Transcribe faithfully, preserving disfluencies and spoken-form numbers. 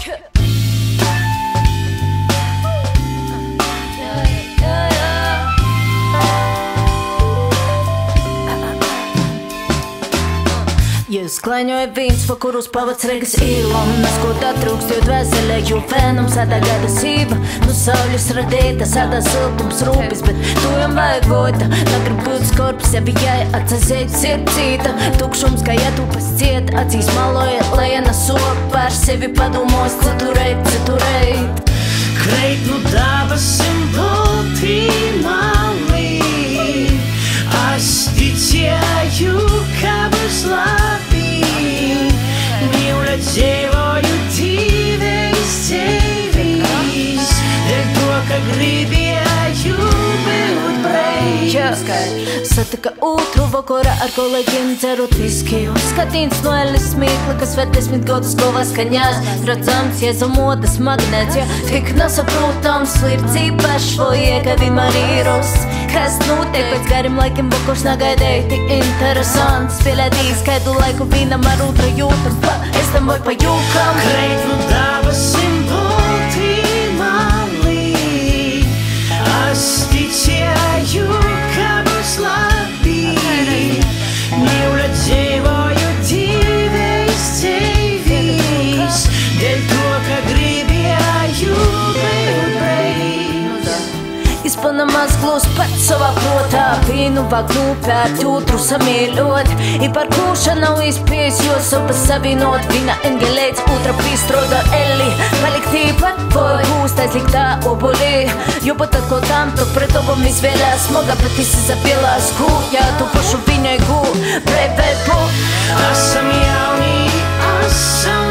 Jūs klaņoja vīns, pa kurus pavads regas īlam. Nes ko tā trūkst, jo dvēselē, jo fēnums Sādā gadasība, nu sauļus radīta, sādā siltums rūpis, bet tu jām vajag vojta. Negrib būt skorpis, ja bijai atsazēt sirdsīta. Tukšums, kā jātūpas ciet, acīs maloja, lejana sopa. Pār sevi padomos, citurēt, citurēt. Kreit nu dabasim baltī malī, es ticēju, ka būs labi. Mīļa dzīvoju tīvēs tevis, dēļ to, ka gribēju būt brīvs. Satika otru vakarā ar kolēģiem dzerot viskiju. Skatīns no Elis smīkli, kas vēl desmit gadus galvā skaņās. Redzams, jēzu modas magnēts, ja tik nesaprotams, līdz īpaši voje, ka vienmēr īros. Kas notiek pēc gariem laikiem, vakars negaidēja tik interesants. Spēlētīs kādu laiku vienam ar otru jūtam, pa estam vai pa jūkam. Kreit nu dabasim baltī malī, es ticēju, ka būs labi. Mīļa dzīvoju tīvēs tevis, dēļ to, ka gribēju būt brīvs. Izpanamās glūs pats savā protā, vīnu vāk nūpēt, otru samīļot. I par kūša nav izpējis, jo sopas savinot. Vīna engelēts, otra pīstroda Eli. Paliktī pat voi gūst aizliktā obolī. Jo pat atko tam, to pret obom izvēlās. Smoga pat izsapielās kū, jā, tu pašu viņai gū. Brei, brei, pu. Esam jauni, esam